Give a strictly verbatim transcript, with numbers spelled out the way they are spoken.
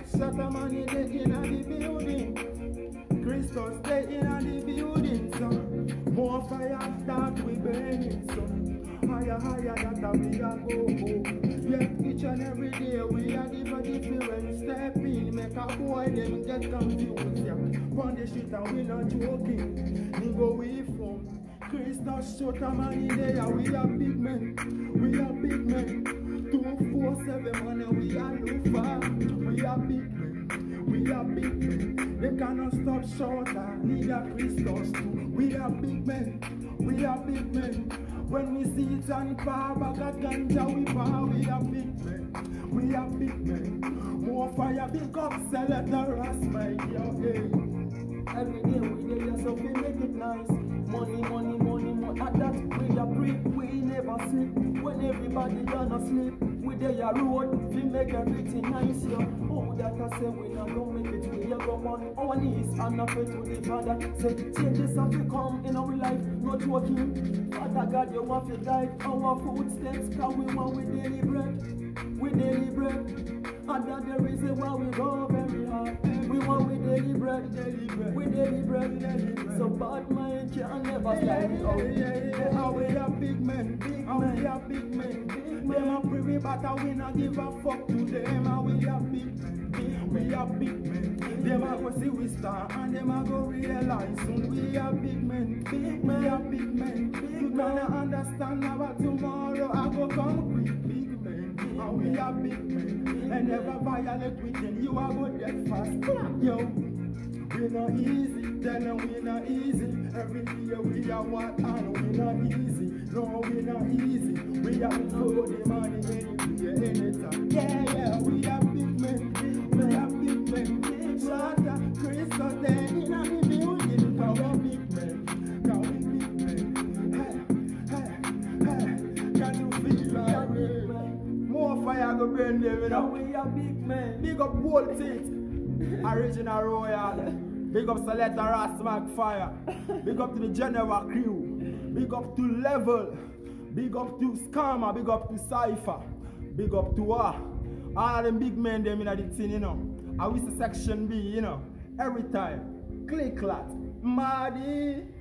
Shotta money they in the building. Christos they in the building, son. More fire start we burning, son. Higher, higher, that we are go, go. Yeah, each and every day we are different, different. Step in, make a boy them get confused. Yeah, on the shit and we not joking. Nigga we from Christos, Shotta money there. We are big men, we are big men. Two four seven money we are Lufa. We are big men, we are big men. They cannot stop Shotta, neither Christos too. We are big men, we are big men. When we see it and power back at ganja, we power, we are big men, we are big men. More fire, big up, selectors, my dear, hey. Every day we get just so we make it nice. Money, money, money, money. At that we are free, we never sleep. When everybody gonna sleep, we there a road, we make everything nice, yeah. Oh, that I say we not gonna make it, we are go on our knees and not pray to the Father. Say changes have to come in our life, not joking. Father God, you want to guide our footsteps, cause we want with daily bread, with daily bread. And that the reason why we go very hard. We want with daily bread, daily bread, with daily bread, daily bread. So bad mind can never stand it out. Yeah, yeah, yeah. How we are big men, big how men. We are big men, big men. Them a pretty but we not give a fuck to them. How we are big men, big we are big men. Them a go see we star and them a go realize soon we are big men, big men. We are big men, big you gonna understand about tomorrow. I go come quick, big men. How we are big men. And never violate within you are good get fast. Yo, we not easy, tell them we not easy. Every day we are what and we not easy. No, we not easy. We are for the money anywhere, anytime. Yeah, yeah, we are big men, we are big men. Big Shotta, Christos, they in a building. Cause we big men, cause we big men. Hey, hey, hey, can you feel like me? More fire go burn them, you know. We are big men. Big up Wall Teeth, Original Royal. Big up Selector Rasmac Fire. Big up to the General Crew. Big up to Level. Big up to Scammer. Big up to Cypher. Big up to Ah. All of them big men them in the thing, you know. I wish the section B, you know. Every time. Click clat. Maddy.